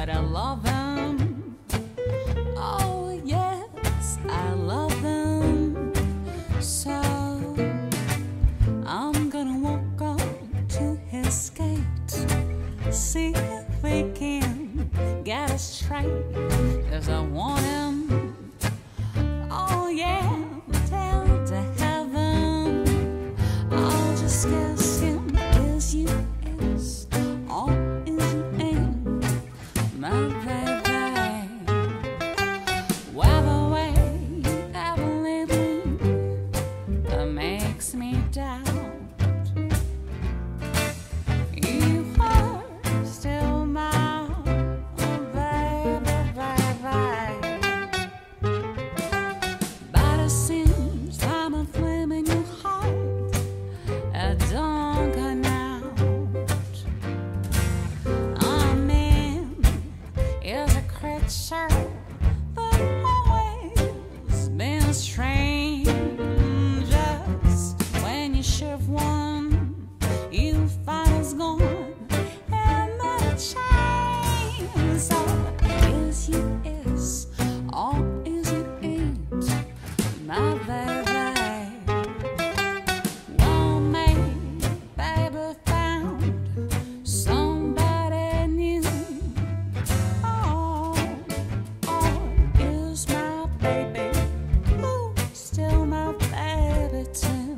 but I love him. Oh yes, I love him. So I'm gonna walk up to his gate, see if we can get it straight, 'cause I want him. Oh yeah, down to heaven. I'll just kiss him. Is you is, all is you ain't, my baby. Whether way you ever leave me, that makes me doubt. You are still my baby, baby. But it seems I'm a flame in your heart, I don't come out. A man is a creature, but always been strange. Just when you shove one, you find it's gone, and not a change. So is you is, all is you ain't, my baby. Well, maybe baby found somebody new. Oh, is my baby, ooh, still my baby too.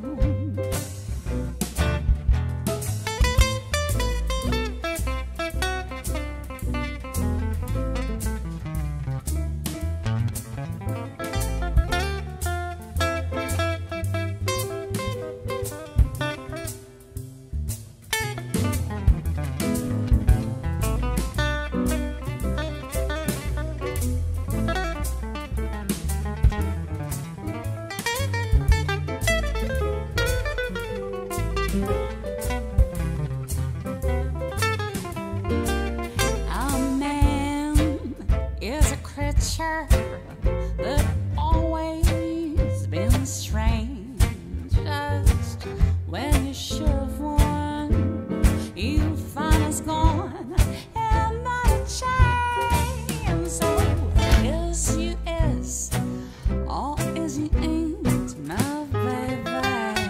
A man is a creature that always been strange. Just when you shove one, you find it's gone, and not a change. So is you is, all is you ain't, my baby.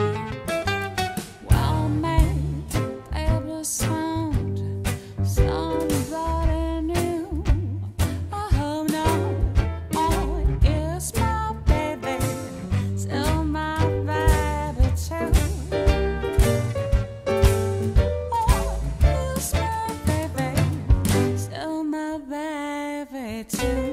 Well, maybe baby's found somebody new. Oh no, oh, it's my baby, still my baby too. Oh, it's my baby, still my baby too.